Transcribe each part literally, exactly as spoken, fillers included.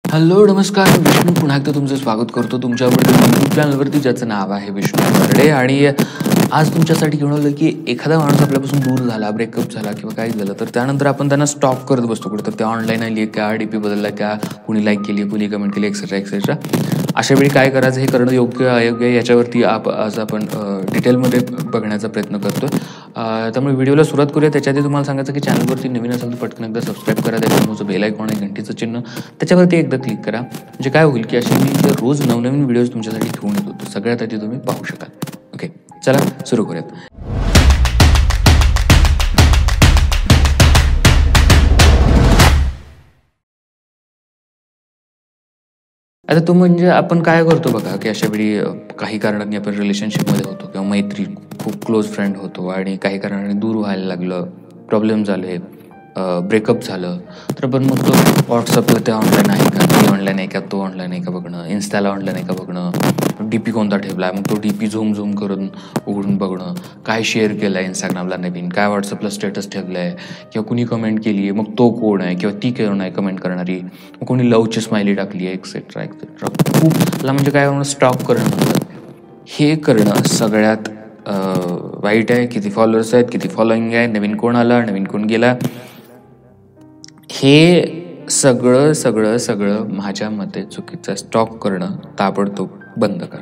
Hello नमस्कार, मी विष्णू पुन्हा एकदा तुमचं स्वागत करतो तुमच्या आवडत्या यूट्यूब चॅनलवरती, ज्याचं नाव आहे विष्णू बर्डे. आणि आज तुमच्यासाठी घेऊन आलो की एखादा माणूस आपल्यापासून दूर झाला, ब्रेकअप झाला किंवा काही झालं, तर त्यानंतर आपण त्यांना स्टॉक करत बसतो कुठं, तर ते ऑनलाईन आली आहे का, डी पी बदलला का, कुणी लाईक केली आहे, कुणी कमेंट केली, एक्सेट्रा एक्सेट्रा. अशा वेळी काय करायचं, हे करणं योग्य अयोग्य याच्यावरती आप आज आपण डिटेलमध्ये बघण्याचा प्रयत्न करतो. त्यामुळे व्हिडिओला सुरुवात करूया. त्याच्या आधी तुम्हाला सांगायचं की चॅनलवरती नवीन असेल तर पटकन एकदा सबस्क्राईब करा, त्याच्यामुळे बेल आयकॉन आहे घंटीचं चिन्ह त्याच्यावरती एकदा क्लिक करा. म्हणजे काय होईल की असे मी रोज नवनवीन व्हिडिओज तुमच्यासाठी घेऊन येतो, तर सगळ्यात आधी तुम्ही पाहू शकाल. ओके, चला सुरू करूयात. आता तो म्हणजे आपण काय करतो बघा की अशा वेळी काही कारणांनी आपण रिलेशनशिपमध्ये होतो किंवा मैत्री खूप क्लोज फ्रेंड होतो आणि काही कारणाने दूर व्हायला लागलं, प्रॉब्लेम झाले, ब्रेकअप झालं, तर आपण मग तो व्हॉट्सअपला ते ऑनलाईन आहे का, ती ऑनलाईन आहे का, तो ऑनलाईन आहे का बघणं, इन्स्टाला ऑनलाईन आहे का बघणं, डी पी कोणता ठेवला आहे मग तो डी पी झूम झूम करून उघडून बघणं, काय शेअर केलं आहे इंस्टाग्रामला नवीन, काय व्हॉट्सअपला स्टेटस ठेवलं आहे किंवा कुणी कमेंट केली आहे, मग तो कोण आहे किंवा ती कोण आहे कमेंट करणारी, मग कोणी लवची स्माइली टाकली आहे, एक्सेट्रा एक्सेट्रा. खूपला म्हणजे काय म्हणून स्टॉक करणं म्हणतात. हे करणं सगळ्यात वाईट आहे. किती फॉलोअर्स आहेत, किती फॉलोईंग आहे, नवीन कोण आला, नवीन कोण गेला, हे सगळं सगळं सगळं माझ्या मते चुकीचं. स्टॉक करणं ताबडतोब बंद करा.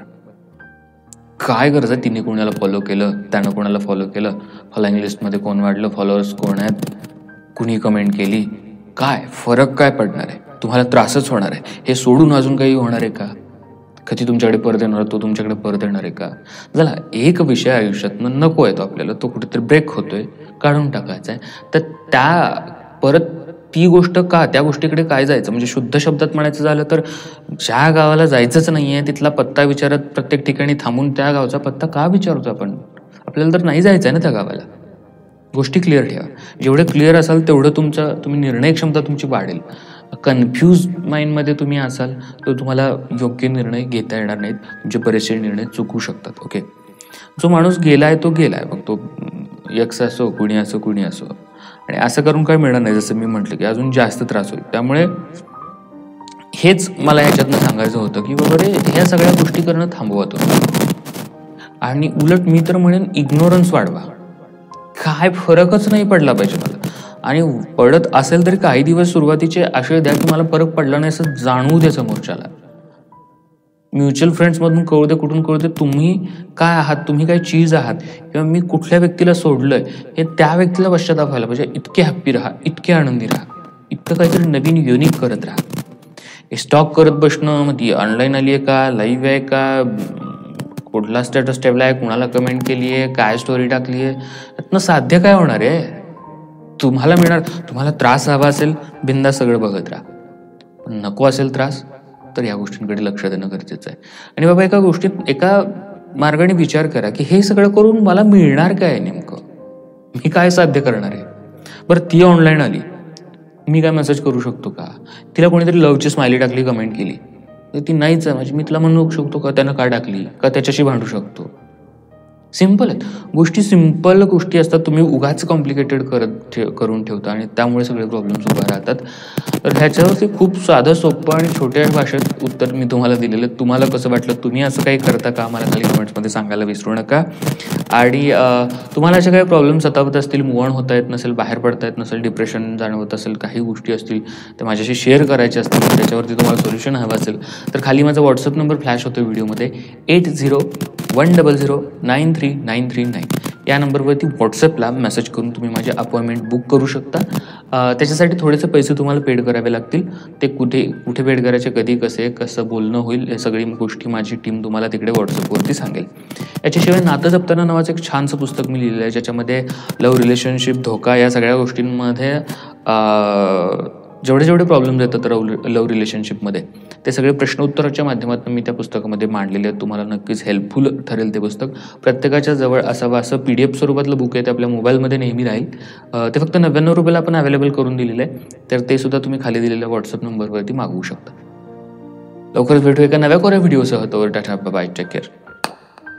काय गरज, तिने कोणाला फॉलो केलं, त्यानं कोणाला फॉलो केलं, फॉलोइंग लिस्टमध्ये कोण वाढलं, फॉलोअर्स कोण आहेत, कुणी कमेंट केली, काय फरक काय पडणार आहे, तुम्हाला त्रासच होणार आहे. हे सोडून अजून काही होणार आहे का? कधी तुमच्याकडे परत येणार, तो तुमच्याकडे परत येणार आहे का? झाला एक विषय आयुष्यातनं नको आहे तो आपल्याला, तो कुठेतरी ब्रेक होतोय, काढून टाकायचा आहे. तर त्या परत ती गोष्ट का, त्या गोष्टीकडे काय जायचं, म्हणजे शुद्ध शब्दात म्हणायचं झालं तर ज्या गावाला जायचंच नाही आहे तिथला पत्ता विचारत प्रत्येक ठिकाणी थांबून त्या गावचा पत्ता का विचारतो आपण? आपल्याला तर नाही जायचं आहे ना त्या गावाला. गोष्टी क्लिअर ठेवा. जेवढे क्लिअर असाल तेवढं तुमचा तुम्ही निर्णय क्षमता तुमची वाढेल. कन्फ्यूज माइंडमध्ये तुम्ही असाल तर तुम्हाला योग्य निर्णय घेता येणार नाहीत, तुमचे बरेचसे निर्णय चुकू शकतात. ओके, जो माणूस गेला आहे तो गेला आहे, मग तो यक्स असो, कुणी असो, कुणी असो, आणि असं करून काय मिळणार नाही. जसं मी म्हटलं की अजून जास्त त्रास होईल. त्यामुळे हेच मला ह्याच्यातनं सांगायचं होतं की बाबा रे, ह्या सगळ्या गोष्टी करणं थांबवा तुम्ही. आणि उलट मी तर म्हणेन इग्नोरन्स वाढवा. काय फरकच नाही पडला पाहिजे मला, आणि पडत असेल तरी काही दिवस सुरुवातीचे असे द्या की मला फरक पडला नाही असं जाणवू दे समोरच्याला. म्युच्युअल फ्रेंड्समधून कळू दे, कुठून कळू दे तुम्ही काय आहात, तुम्ही काय चीज आहात, किंवा मी कुठल्या व्यक्तीला सोडलंय हे त्या व्यक्तीला पश्चाताप व्हायला पाहिजे. इतके हॅप्पी राहा, इतके आनंदी राहा, इतकं काहीतरी नवीन युनिक करत राहा. स्टॉक करत बसणं, मग ती ऑनलाईन आली आहे का, लाईव्ह आहे का, कुठला स्टेटस ठेवला आहे, कुणाला कमेंट केली आहे, काय स्टोरी टाकली आहे, त्यातनं साध्य काय होणार आहे? तुम्हाला मिळणार, तुम्हाला त्रास हवा असेल बिंदा सगळं बघत राहा, पण नको असेल त्रास तर या गोष्टींकडे लक्ष देणं गरजेचं आहे. आणि बाबा एका गोष्टीत एका मार्गाने विचार करा की हे सगळं करून मला मिळणार काय, नेमकं मी काय साध्य करणार आहे. बरं, ती ऑनलाईन आली, मी काय मेसेज करू शकतो का? तिला कोणीतरी लवची स्माइली टाकली, कमेंट केली, तर ती नाहीच आहे म्हणजे मी तिला म्हणू शकतो का त्यानं का टाकली, का त्याच्याशी भांडू शकतो? सिम्पल आहेत गोष्टी, सिम्पल गोष्टी असतात. तुम्ही उगाच कॉम्प्लिकेटेड करत ठेव करून ठेवता आणि त्यामुळे सगळे प्रॉब्लेम्स उभा राहतात. तर ह्याच्यावरती खूप साधं सोपं आणि छोट्या भाषेत उत्तर मी तुम्हाला दिलेलं. तुम्हाला कसं वाटलं, तुम्ही असं काही करता का, मला खाली कमेंट्समध्ये सांगायला विसरू नका. आणि तुम्हाला असे काही प्रॉब्लेम्स सतावत असतील, मूव ऑन होता येत नसेल, बाहेर पडता येत नसेल, डिप्रेशन जाणवत असेल, काही गोष्टी असतील ते माझ्याशी शेअर करायचे असतील, त्याच्यावरती तुम्हाला सोल्युशन हवं असेल तर खाली माझा व्हॉट्सअप नंबर फ्लॅश होतो व्हिडिओमध्ये, eight zero one double zero nine three nine three nine. या नंबरवरती व्हॉट्सअपला मेसेज करून तुम्ही माझी अपॉइंटमेंट बुक करू शकता. त्याच्यासाठी थोडेसे पैसे तुम्हाला पेड करावे लागतील. ते कुठे कुठे पेड करायचे, कधी, कसे, कसं बोलणं होईल, हे सगळी गोष्टी माझी टीम तुम्हाला तिकडे व्हॉट्सअपवरती सांगेल. याच्याशिवाय नातं जपताना नावाचं एक छानसं पुस्तक मी लिहिलं आहे, ज्याच्यामध्ये लव्ह रिलेशनशिप, धोका या सगळ्या गोष्टींमध्ये जेवढे जेवढे प्रॉब्लेम्स येतात लव्ह लव्ह रिलेशनशिपमध्ये ते सगळे प्रश्न उत्तराच्या माध्यमातून मी त्या पुस्तकामध्ये मांडलेले आहेत. तुम्हाला नक्कीच हेल्पफुल ठरेल ते पुस्तक. प्रत्येकाच्या जवळ असावं असं पी डी एफ स्वरूपातलं बुक आहे, ते आपल्या मोबाईलमध्ये नेहमी राहील. ते फक्त नव्याण्णव रुपयाला आपण अवेलेबल करून दिलेलं आहे, तर ते सुद्धा तुम्ही खाली दिलेल्या व्हॉट्सअप नंबरवरती मागवू शकता. लवकरच भेटू एका नव्या कोऱ्या व्हिडिओसह. तोवर टाटा, बाय, टेक केअर.